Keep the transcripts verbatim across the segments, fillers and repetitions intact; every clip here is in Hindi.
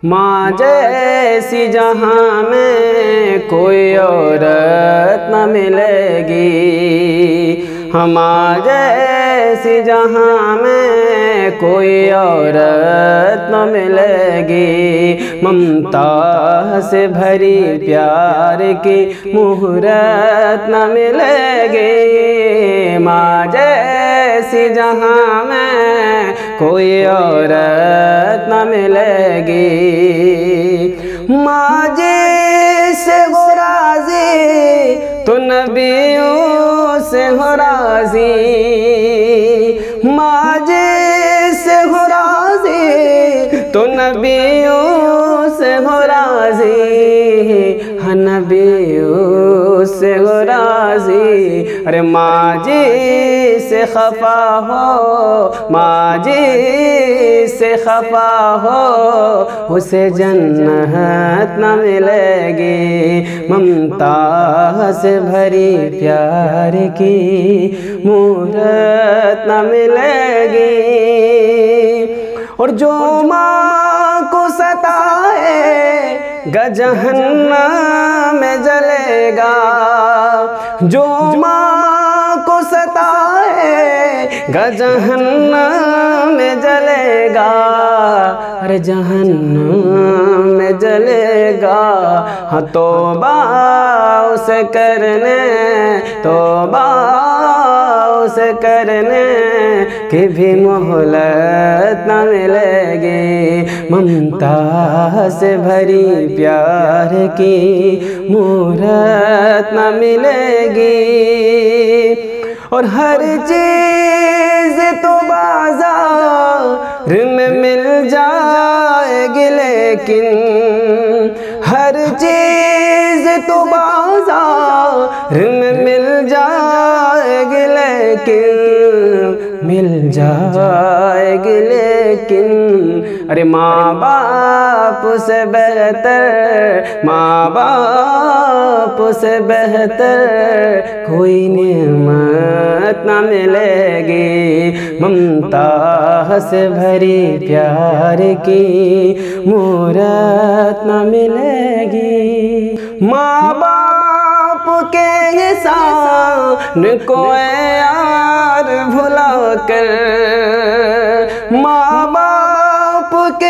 माँ जैसी जहाँ में कोई औरत न मिलेगी, माँ जैसी जहाँ में कोई औरत न मिलेगी। ममता से भरी प्यार की मुहूर्त न मिलेगी। माँ जैसी जहाँ में कोई औरत न मिलेगी। माँ जी से हो राज़ी तो नबियों से हो राज़ी। माँ जी से हो राज़ी तो नबियों से हो राज़ी। हाँ नबियों से हो राज़ी। अरे माँ जी से खफा हो, माँ जी से खफा हो, उसे जन्नत न मिलेगी। ममता से भरी प्यार की मूरत न मिलेगी। और जो माँ को सताए गा जहन्नम में जलेगा। जो माँ को सताए गा जहन्नम में जलेगा। अरे जहन्नम में जलेगा। हाँ तौबा उसे करने, तौबा उसे करने की भी मोहलत न मिलेगी। ममता से भरी प्यार की मूरत न मिलेगी। और हर चीज़ तो बाजार में मिल जाएगी, लेकिन हर चीज़ तो बाजार में मिल जाएगी, लेकिन मिल जाएगी लेकिन। अरे माँ बाप से बेहतर, माँ बाप से बेहतर कोई नेमत न मिलेगी। ममता से भरी प्यार की मूरत न मिलेगी। माँ बाप के एहसान को यार भुला कर, माँ बाप के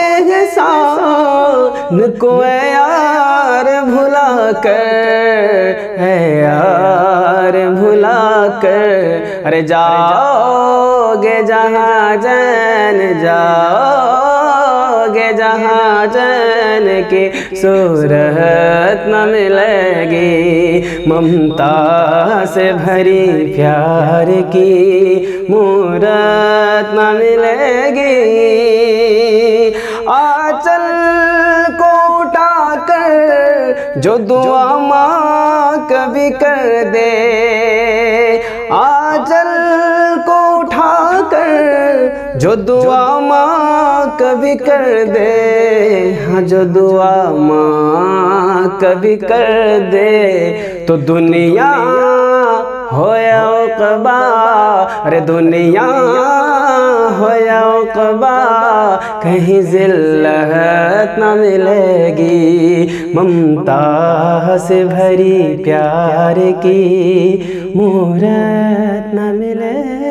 एहसान को यार भुला कर, यार भुला कर। अरे जाओगे जहाँ जैन, जाओगे जहाँ जैन की सूरत न मिलेगी। ममता से भरी प्यार की मूरत न मिलेगी। आंचल को उठाकर जो दुआ माँ कभी कर दे, आंचल को उठाकर जो दुआ माँ कभी कर दे। हाँ जो दुआ माँ कभी कर दे तो दुनिया हो या उक़बा, अरे दुनिया हो या उक़बा कहीं ज़िल्लत न मिलेगी। ममता से भरी प्यार की मूरत न मिलेगी।